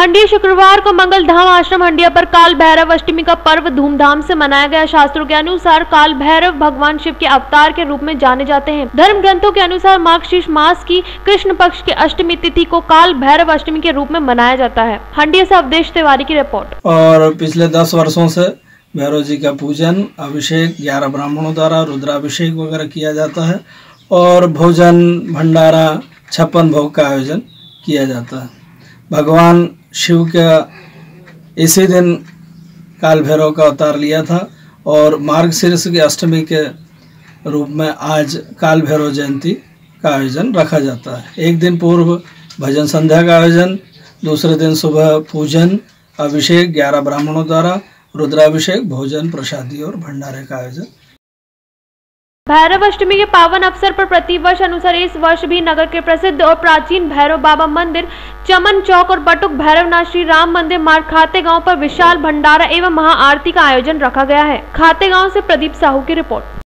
हंडिया शुक्रवार को मंगल धाम आश्रम हंडिया पर काल भैरव अष्टमी का पर्व धूमधाम से मनाया गया। शास्त्रों के अनुसार काल भैरव भगवान शिव के अवतार के रूप में जाने जाते हैं। धर्म ग्रंथों के अनुसार मार्गशीर्ष मास की कृष्ण पक्ष की अष्टमी तिथि को काल भैरव अष्टमी के रूप में मनाया जाता है। हंडिया से अवधेश तिवारी की रिपोर्ट। और पिछले 10 वर्षों से भैरव जी का पूजन, अभिषेक 11 ब्राह्मणों द्वारा रुद्राभिषेक वगैरह किया जाता है और भोजन भंडारा 56 भोग का आयोजन किया जाता है। भगवान शिव का इसी दिन काल भैरव का अवतार लिया था और मार्गशीर्ष की अष्टमी के रूप में आज काल भैरव जयंती का आयोजन रखा जाता है। एक दिन पूर्व भजन संध्या का आयोजन, दूसरे दिन सुबह पूजन, अभिषेक 11 ब्राह्मणों द्वारा, रुद्राभिषेक, भोजन, प्रसादी और भंडारे का आयोजन। भैरव अष्टमी के पावन अवसर पर प्रतिवर्ष अनुसार इस वर्ष भी नगर के प्रसिद्ध और प्राचीन भैरव बाबा मंदिर, चमन चौक और बटुक भैरवनाथ श्री राम मंदिर मार्ग खातेगांव पर विशाल भंडारा एवं महाआरती का आयोजन रखा गया है। खातेगांव से प्रदीप साहू की रिपोर्ट।